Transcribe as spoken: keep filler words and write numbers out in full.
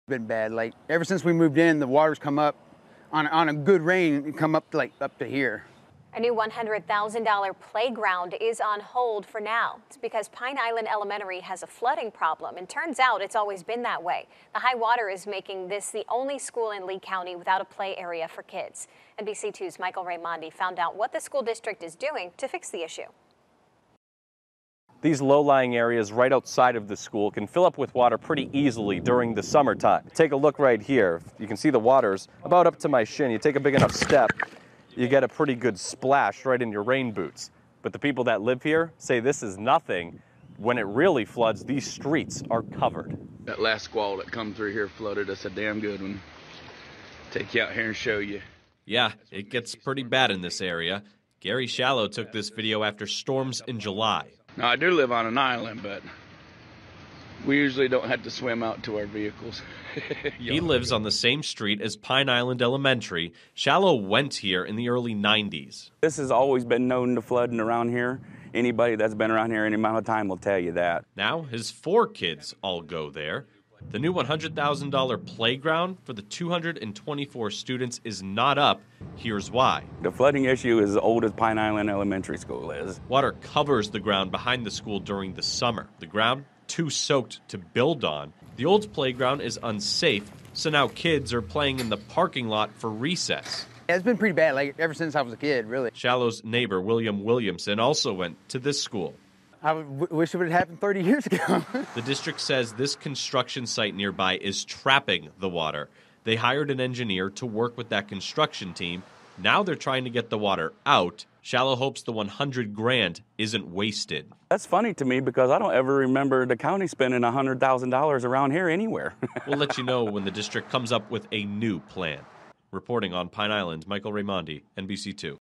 been bad. Like ever since we moved in, the water's come up on, on a good rain, it come up to, like up to here. A new one hundred thousand dollar playground is on hold for now. It's because Pine Island Elementary has a flooding problem, and turns out it's always been that way. The high water is making this the only school in Lee County without a play area for kids. N B C two's Michael Raimondi found out what the school district is doing to fix the issue. These low-lying areas right outside of the school can fill up with water pretty easily during the summertime. Take a look right here. You can see the water's about up to my shin. You take a big enough step, you get a pretty good splash right in your rain boots. But the people that live here say this is nothing. When it really floods, these streets are covered. That last squall that come through here flooded us a damn good one. Take you out here and show you. Yeah, it gets pretty bad in this area. Gary Shallow took this video after storms in July. Now, I do live on an island, but we usually don't have to swim out to our vehicles. He lives on the same street as Pine Island Elementary. Shallow went here in the early nineties. This has always been known to flooding around here. Anybody that's been around here any amount of time will tell you that. Now his four kids all go there. The new one hundred thousand dollar playground for the two hundred twenty-four students is not up. Here's why. The flooding issue is as old as Pine Island Elementary School is. Water covers the ground behind the school during the summer. The ground too soaked to build on. The old playground is unsafe, so now kids are playing in the parking lot for recess. Yeah, it's been pretty bad, like ever since I was a kid, really. Shallow's neighbor, William Williamson, also went to this school. I w wish it would have happened thirty years ago. The district says this construction site nearby is trapping the water. They hired an engineer to work with that construction team. Now they're trying to get the water out. Shallow hopes the one hundred grand isn't wasted. That's funny to me because I don't ever remember the county spending one hundred thousand dollars around here anywhere. We'll let you know when the district comes up with a new plan. Reporting on Pine Island, Michael Raimondi, N B C two.